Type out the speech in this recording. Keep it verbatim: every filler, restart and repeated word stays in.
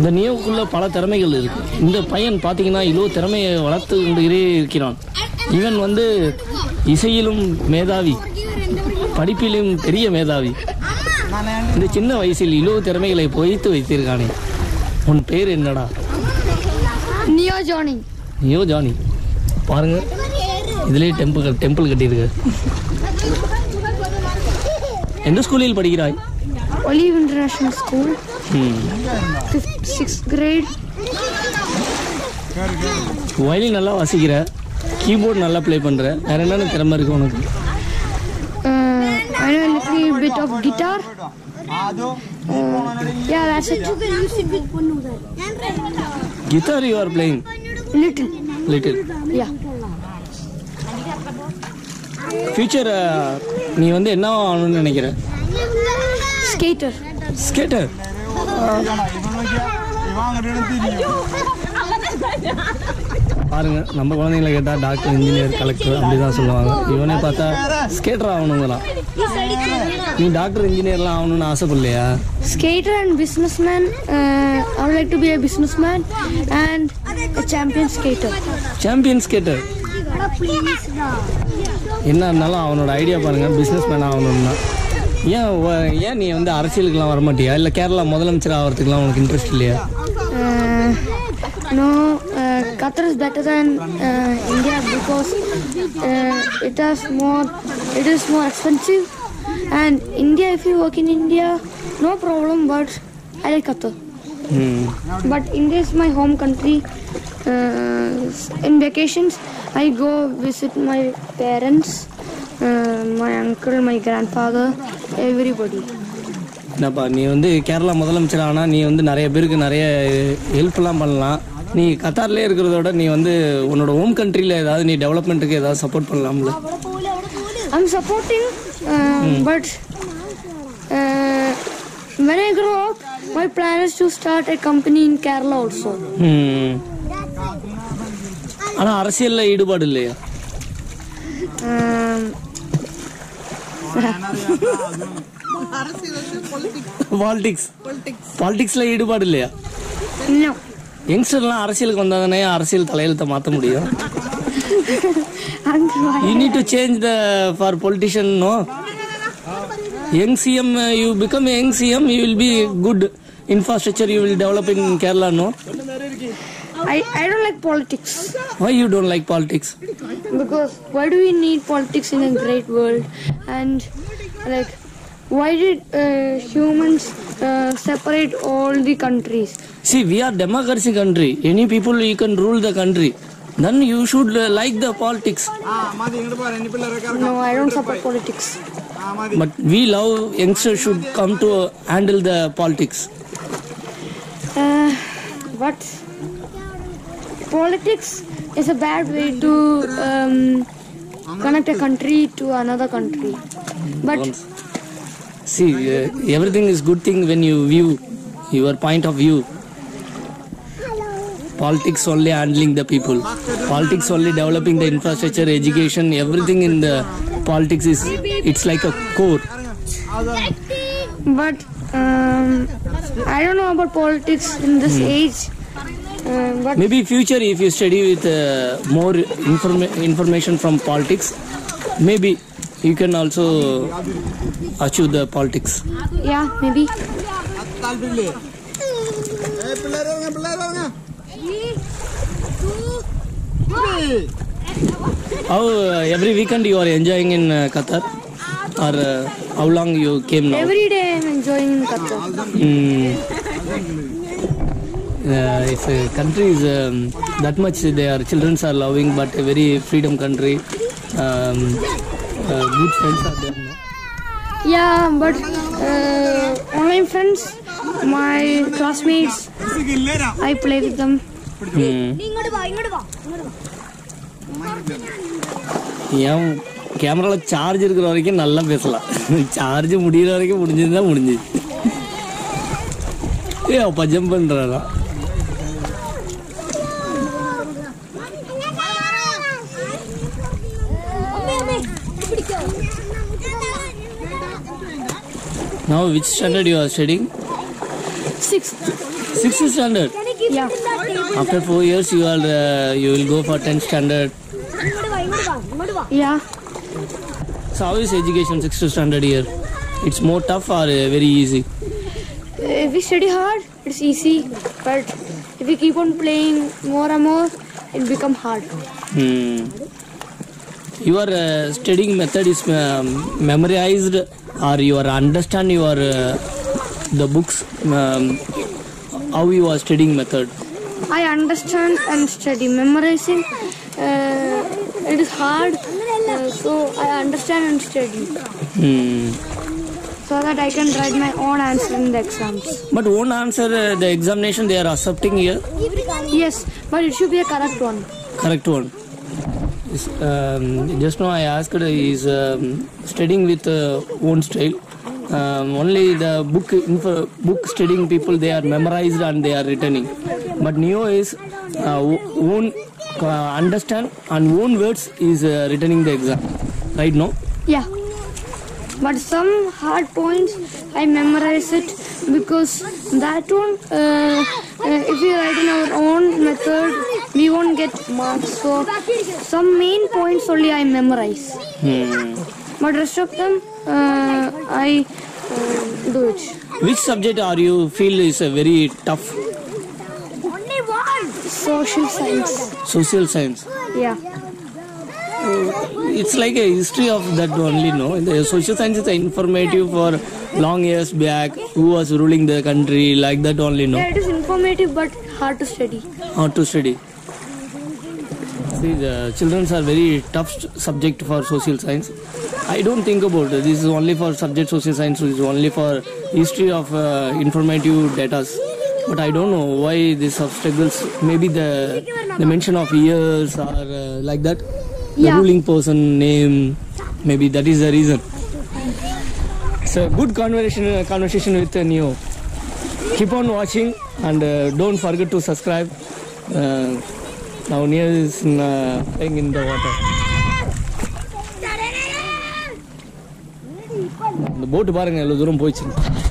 இந்த நியோவுக்குள்ள பல திறமைகள் இருக்கு. இந்த பையன் பார்த்தீங்கன்னா இவ்வளோ திறமையை வளர்த்து கொண்டே இருக்கிறான். இவன் வந்து இசையிலும் மேதாவி, படிப்பிலும் பெரிய மேதாவி. இந்த சின்ன வயசில் இவ்வளோ திறமைகளை பொய்த்து வைத்திருக்கானே. உன் பேர் என்னடா? Neo Johnny. Neo Johnny. பாருங்க, இதுலேயே டெம்பிள் டெம்பிள் கட்டியிருக்கு. எந்த ஸ்கூலில் படிக்கிறாய்? Olive international school. Sixth grade. Violin நல்லா வாசிக்கிற, கீபோர்டு நல்லா ப்ளே பண்ணுற, வேற என்னென்ன திறமை இருக்கு உனக்கு? I know a little bit of guitar. Uh, yeah, that's it. Guitar you are playing? Little. Little. Yeah. Future நீ வந்து என்ன ஆகணும்னு நினைக்கிற? Skater. Skater. பாருங்க, நம்ம குழந்தைங்களை கேட்டால் டாக்டர், இன்ஜினியர், கலெக்டர் அப்படி தான் சொல்லுவாங்க. இவனே பார்த்தா ஸ்கேட்டர் ஆகணுங்களாம். நீ டாக்டர், இன்ஜினியர்லாம் ஆகணும்னு ஆசைப்படலையா? Skater and businessman. Uh, I would like to be a businessman and a champion skater. Champion skater. என்ன இருந்தாலும் அவனோட ஐடியா பாருங்க, பிஸ்னஸ் மேன் ஆகணும்னா. ஏன் ஏன் நீ வந்து அரசியலுக்குலாம் வரமாட்டியா? இல்லை கேரளா முதலமைச்சர் ஆகிறதுக்குலாம் உனக்கு இன்ட்ரெஸ்ட் இல்லையா? No, uh, Qatar is better than uh, India because uh, it has more. It is more expensive, and India, if you work in India, no problem. But I like Qatar. Hmm. But India is my home country. Uh, in vacations, I go visit my parents, uh, my uncle, my grandfather, everybody. என்னப்பா, நீ வந்து கேரளா முதலமைச்சர் ஆனால் நீ வந்து நிறைய பேருக்கு நிறைய ஹெல்ப்லாம் பண்ணலாம். நீ கத்தார்லேயே இருக்கிறதோட நீ வந்து உன்னோட ஹோம் கண்ட்ரியில் ஏதாவது நீ டெவலப்மெண்ட்டுக்கு ஏதாவது சப்போர்ட் பண்ணலாம்ல? I'm supporting, uh, hmm. but uh, when I grow up, my plan is to start a company in Kerala also. Hmm. ஆனால் அரசியலில் ஈடுபாடு இல்லையா? பாலிடிக்ஸ் பாலிடிக்ஸ்ல ஈடுபாடு இல்லையா? யங்ஸ்டர்லாம் அரசியலுக்கு வந்தா தானே அரசியல் தலையெழுத்தை மாற்ற முடியும். You need to change the for politician, no? Young C M, you become a young C M, you will be good infrastructure you will develop in Kerala, no? I, I don't like politics. Why you don't like politics? Because why do we need politics in a great world? And like, why did uh, humans uh, separate all the countries? See, we are democracy country. Any people you can rule the country. Then you should uh, like the politics. No, I don't support politics. But we love youngsters should come to handle the politics. Uh, but politics is a bad way to um, connect a country to another country. But see, uh, everything is good thing when you view your point of view. Politics only handling the people. Politics only developing the infrastructure, education, everything in the politics is, it's like a core. But um, I don't know about politics in this hmm. age. Uh, but maybe future if you study with uh, more informa- information from politics, maybe you can also achieve the politics. Yeah, maybe. How uh, every weekend you are enjoying in uh, Qatar, or uh, how long you came now? Every day I am enjoying in Qatar. Mm. Uh, if a country is um, that much their children are loving, but a very freedom country, um, uh, good friends are there, no? Yeah, but uh, online friends, my classmates, I play with them. ஏன் கேமராவில் charge இருக்கிற வரைக்கும் நல்லா பேசலாம், charge முடிகிற வரைக்கும் முடிஞ்சதுதான் முடிஞ்சிது. ஏ அப்பா ஜம்ப் பண்ணுறா. Now which standard you are studying? Sixth. Sixth standard. Yeah. After four years, you are uh, you will go for tenth standard. Yeah. So how is education sixth standard here? It's more tough or uh, very easy? If we study hard, it's easy. But if we keep on playing more and more, it become hard. Hmm. Your uh, studying method is um, memorized or you are understand your uh, the books. Um, how you are studying method? I understand and study. Memorizing, uh, it is hard. Uh, so I understand and study. Hmm. So that I can write my own answer in the exams. But won't answer uh, the examination they are accepting here? Yes, but it should be a correct one. Correct one. Is, um, just now I asked uh, is um, studying with uh, own style. Um, only the book info, book studying people they are memorized and they are returning. But Neo is uh, own uh, understand and own words is uh, returning the exam. Right now? Yeah. But some hard points I memorize it because that one, uh, uh, if we write in our own method, we won't get marks. So some main points only I memorize. Hmm. But rest of them, uh, I uh, do it. Which subject are you feel is uh, very tough? Social science. Social science. Yeah. It's like a history of that only, no? The social science is informative for long years back, who was ruling the country, like that only, no? Yeah, it is informative but hard to study. How to study. See, the children are very tough subject for social science. I don't think about it. This is only for subject social science, this is only for history of uh, informative data. But I don't know why this struggles. Maybe the the mention of years or uh, like that. The Yeah. ruling person name, maybe that is the reason. It's a good conversation conversation with uh, Neo. Keep on watching and uh, don't forget to subscribe. Uh, now Neo is uh, playing in the water. The boat பாருங்க எவ்வளவு தூரம் போயிடுச்சு.